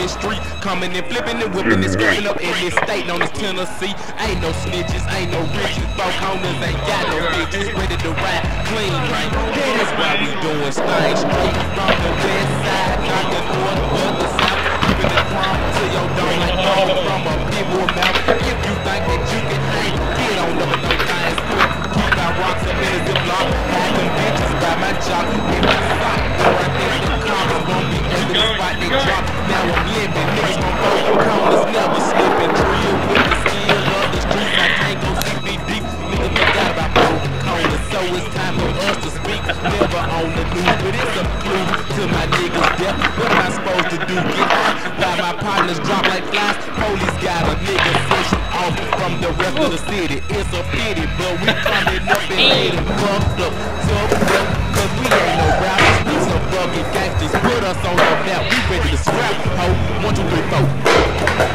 this street, coming and flipping and whipping and scraping up in this state known as Tennessee. Ain't no snitches, ain't no riches, folk owners ain't got no bitches, ready to ride clean, man. That is why we doing things straight from the west side, not the north or the south. Keeping the crumb to your dome like coming from a people mouth. If you think that you can hang, get on up with no things quick. Keep my rocks up in a ziplock, had them bitches by my job in my sock. Or I think the karma won't be able to spot they drop. Now I'm living, niggas gon' throw your corners, never slipping. Drill with the skill of the streets, I can't go 6 feet deep. Niggas forgot about broken corners, so it's time for us to speak. Never on the news, but it's a clue to my niggas' death. What am I supposed to do? Get high? While my partners drop like flies, police got a nigga section off from the rest of the city. It's a pity, but we coming up and made it fucked up, tucked up, cause we ain't no rappers, we some fucking gangsters. Put us on the map, we ready to scrap, ho. 1, 2, 3, 4.